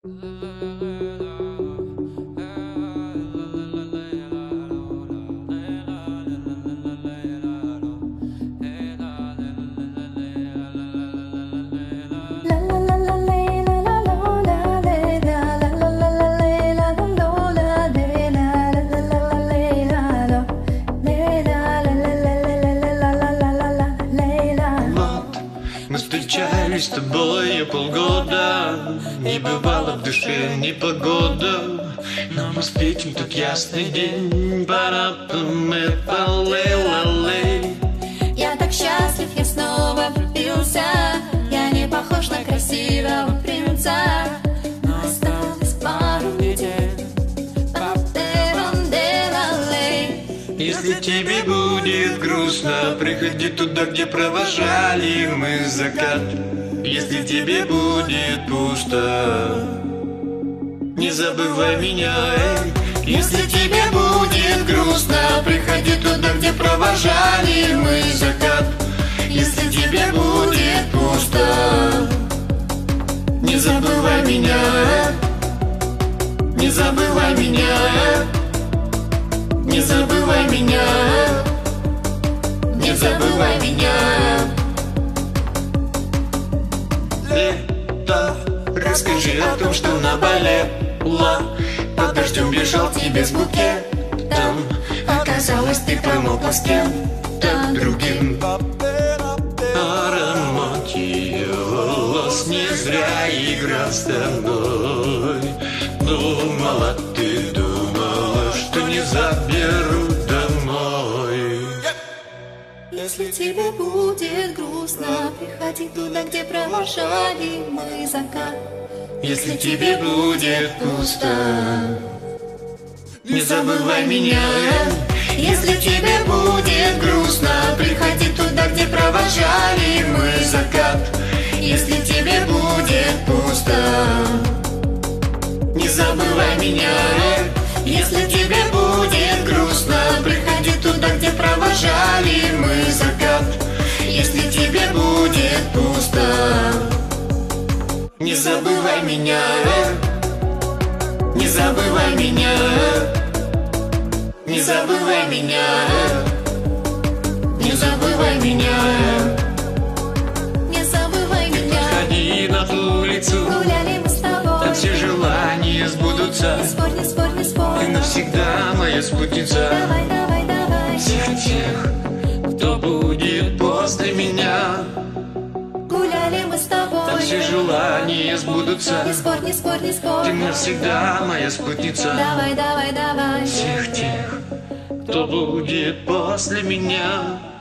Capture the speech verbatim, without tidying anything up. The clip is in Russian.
Мы встречались с тобой я полгода, не бывало в душе непогода, но мы встретим тот ясный день. Я так счастлив, я снова влюбился. Я не похож на красивого принца, но осталось пару недель. Если тебе будет грустно, приходи туда, где провожали мы закат. Если тебе будет пусто, не забывай меня, эй. Если тебе будет грустно, приходи туда, где провожали мы закат. Если тебе будет пусто, не забывай меня, не забывай меня, не забывай меня, не забывай меня. Лето, расскажи о том, что наболело. Под дождем бежал тебе с букетом, оказалось, ты промокла с кем-то другим. Аромат ее волос не зря играл с тобой. Думала, ты думала, что не заберу домой. Если тебе будет грустно, приходи туда, где провожали мы закат. Если тебе будет пусто, не забывай меня. Если тебе будет грустно, приходи туда, где провожали мы закат. Если тебе будет пусто, не забывай меня. Если тебе будет грустно, приходи туда, где провожали мы закат. Если тебе будет пусто, не забывай меня, не забывай меня, не забывай меня, не забывай меня, не забывай меня. Подходи на ту улицу, Гуляли мы с тобой, там все желания сбудутся. не спорь, не спорь, не спорь. Ты навсегда моя спутница. Давай, давай, давай. Всех тех, кто будет после меня, Гуляли мы с тобой, там все желания сбудутся. не спорь, не спорь, не спорь. Ты навсегда моя спутница. Давай, давай, давай. Всех тех, кто будет после меня.